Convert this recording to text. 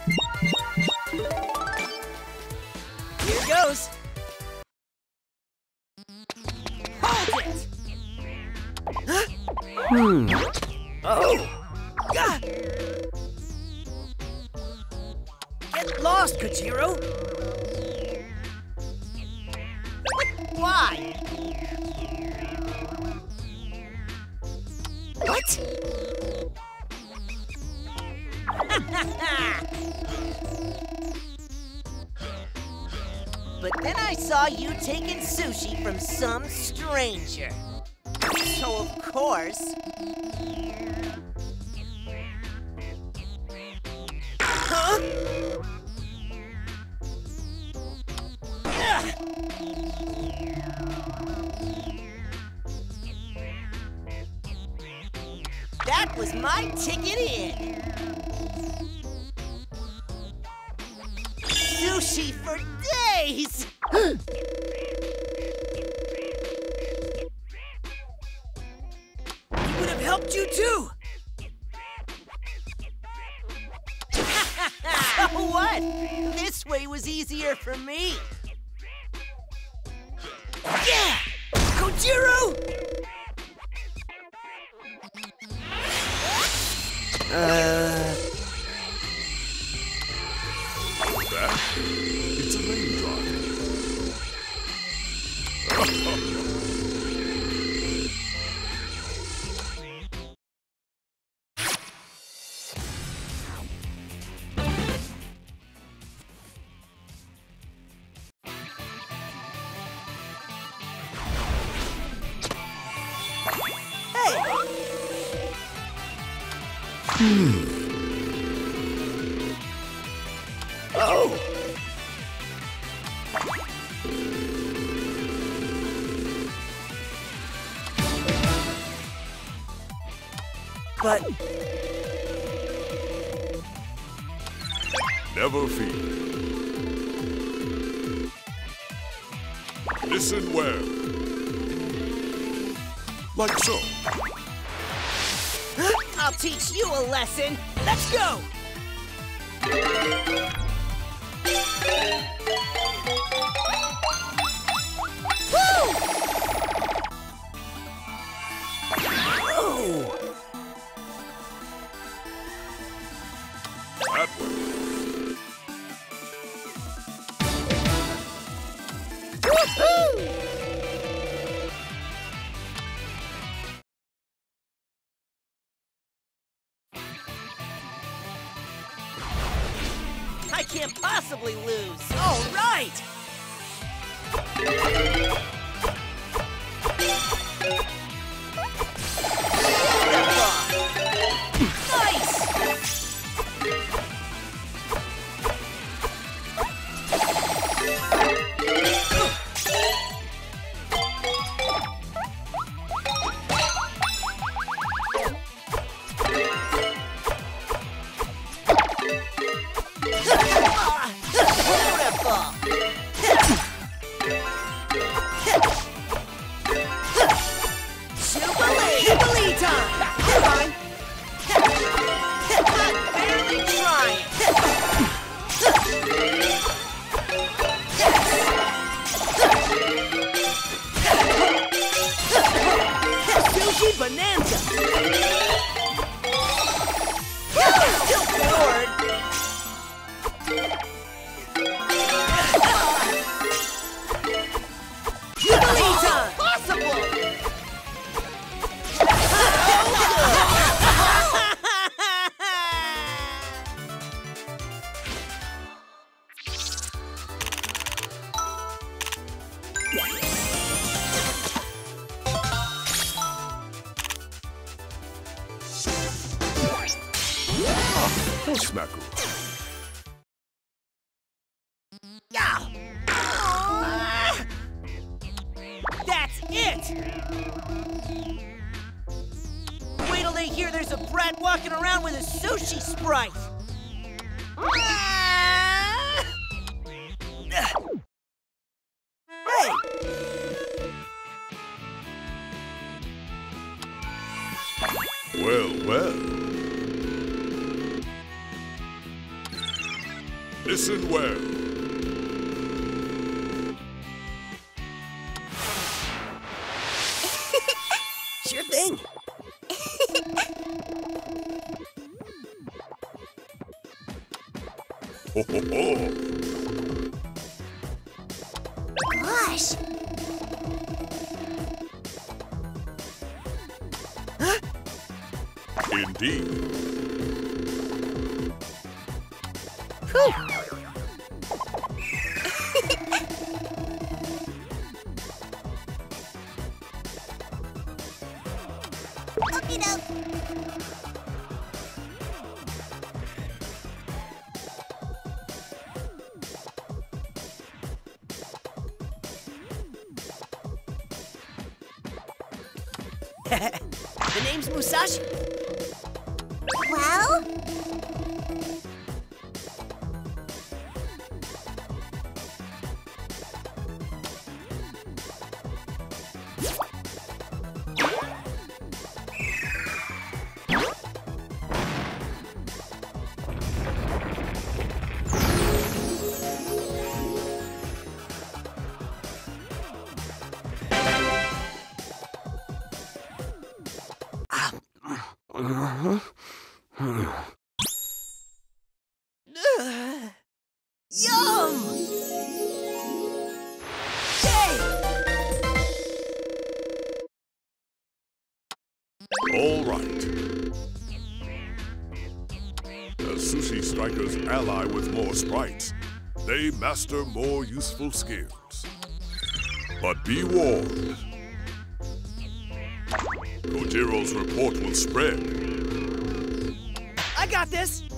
Here goes. Hold it! Huh? Oh! Gah! Get lost, Kojiro! Why? What? But then I saw you taking sushi from some stranger. So of course... Huh? That was my ticket in. Sushi for days! Would have helped you too! So what? This way was easier for me. Yeah! Kojiro! That? It's a raindrop. Oh! But... Never fear. Listen well. Like so. I'll teach you a lesson. Let's go! Woo! Oh! That way. Woohoo! I can't possibly lose. All right! Nice! Jubilee time! Fine. I'm barely trying. Sushi Bonanza! Still bored! Jubilee time! Possible! Smackle. Yeah. That's it! Wait till they hear there's a brat walking around with a sushi sprite! Hey! Well, well. Listen well. Sure thing. Ho, ho, ho. Gosh. Indeed. Okey doke. The name's Musashi. Well, Yum! Yay! All right. As Sushi Strikers ally with more sprites, they master more useful skills. But be warned. Kojiro's report will spread. I got this!